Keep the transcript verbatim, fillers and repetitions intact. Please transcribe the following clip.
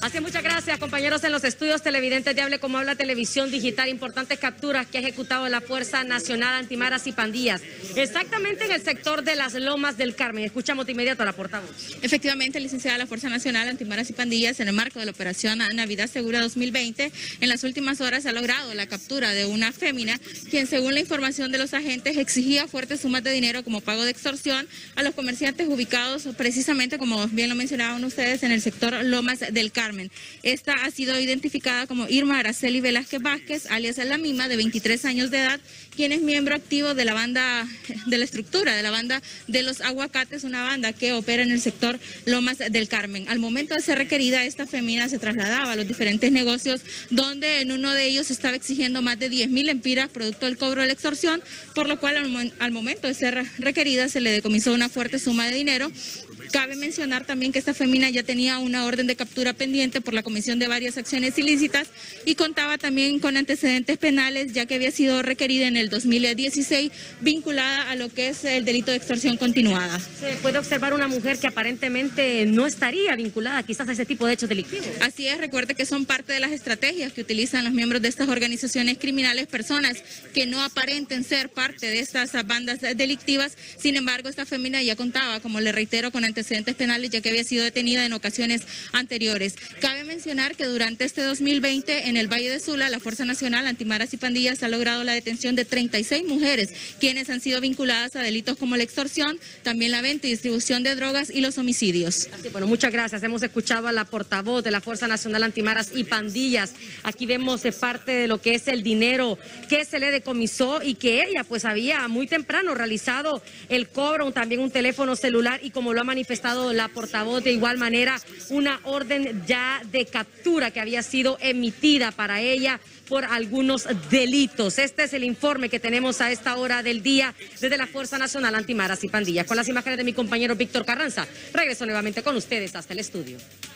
Así, muchas gracias, compañeros en los estudios televidentes de Hable Como Habla Televisión Digital. Importantes capturas que ha ejecutado la Fuerza Nacional Antimaras y Pandillas, exactamente en el sector de las Lomas del Carmen. Escuchamos de inmediato a la portavoz. Efectivamente, licenciada, la Fuerza Nacional Antimaras y Pandillas, en el marco de la Operación Navidad Segura dos mil veinte, en las últimas horas ha logrado la captura de una fémina, quien, según la información de los agentes, exigía fuertes sumas de dinero como pago de extorsión a los comerciantes ubicados precisamente, como bien lo mencionaban ustedes, en el sector Lomas del Carmen. Esta ha sido identificada como Irma Araceli Velázquez Vázquez, alias La Mima, de veintitrés años de edad, quien es miembro activo de la banda, de la estructura, de la banda de los Aguacates, una banda que opera en el sector Lomas del Carmen. Al momento de ser requerida, esta fémina se trasladaba a los diferentes negocios, donde en uno de ellos estaba exigiendo más de diez mil empiras producto del cobro de la extorsión, por lo cual al, al momento de ser requerida se le decomisó una fuerte suma de dinero. Cabe mencionar también que esta fémina ya tenía una orden de captura pendiente por la comisión de varias acciones ilícitas y contaba también con antecedentes penales, ya que había sido requerida en el dos mil dieciséis vinculada a lo que es el delito de extorsión continuada. Se puede observar una mujer que aparentemente no estaría vinculada quizás a ese tipo de hechos delictivos. Así es, recuerde que son parte de las estrategias que utilizan los miembros de estas organizaciones criminales, personas que no aparenten ser parte de estas bandas delictivas. Sin embargo, esta fémina ya contaba, como le reitero, con antecedentes antecedentes penales, ya que había sido detenida en ocasiones anteriores. Cabe mencionar que durante este dos mil veinte, en el Valle de Sula, la Fuerza Nacional Antimaras y Pandillas ha logrado la detención de treinta y seis mujeres, quienes han sido vinculadas a delitos como la extorsión, también la venta y distribución de drogas y los homicidios. Así, bueno, muchas gracias. Hemos escuchado a la portavoz de la Fuerza Nacional Antimaras y Pandillas. Aquí vemos de parte de lo que es el dinero que se le decomisó y que ella pues había muy temprano realizado el cobro, también un teléfono celular, y como lo ha manifestado la portavoz, de igual manera una orden ya de captura que había sido emitida para ella por algunos delitos. Este es el informe que tenemos a esta hora del día desde la Fuerza Nacional Antimaras y Pandillas. Con las imágenes de mi compañero Víctor Carranza, regreso nuevamente con ustedes hasta el estudio.